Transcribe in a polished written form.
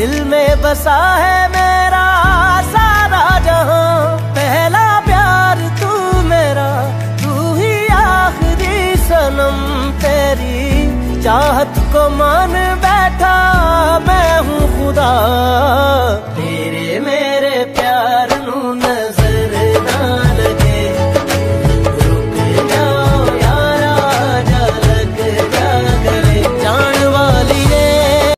दिल में बसा है मेरा सारा जहां। पहला प्यार तू मेरा, तू ही आखिरी सनम। तेरी चाहत को मान बैठा मैं हूँ खुदा। तेरे मेरे